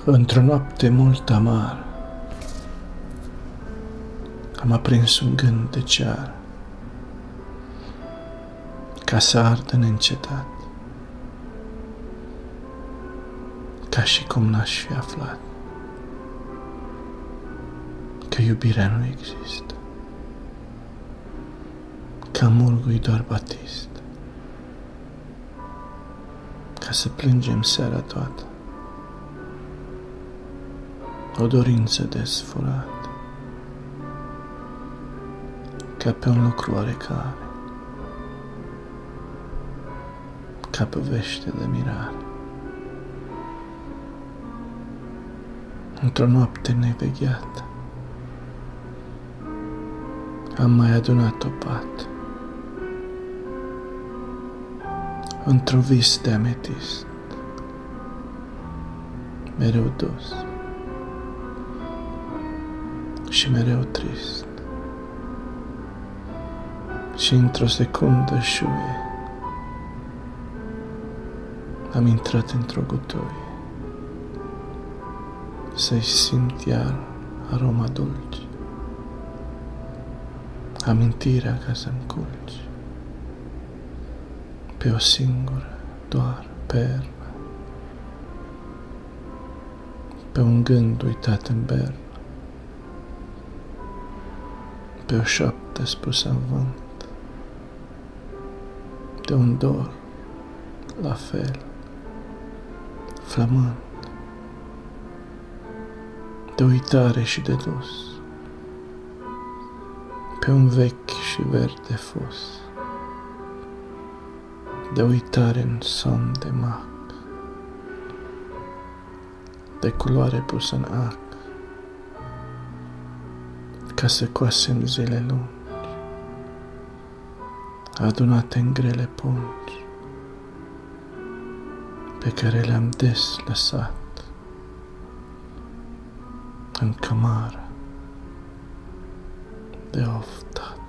Într-o noapte mult amară am aprins un gând de ceară, ca să ardă neîncetat, ca și cum n-aș fi aflat că iubirea nu există, că amurgul-i doar batist, ca să plângem seara toată o dorință desfurată, ca pe un lucru oarecare, ca pe vește de mirare. Într-o noapte nevegheată am mai adunat o pată, într-un vis de ametist, mereu dus și mereu trist, și într-o secundă șuie am intrat într-o gutoie să-i simt iar aroma dulce, amintirea ca să-mi culci pe o singură doar perlă, pe un gând uitat în bernă, pe o șoaptă spusă în vânt, de un dor la fel flământ, de uitare și de dus, pe un vechi și verde fus, de uitare în somn de mac, de culoare pusă în ac, ca să coasem zile lungi, adunate în grele pungi, pe care le-am des lăsat în cămară de oftat.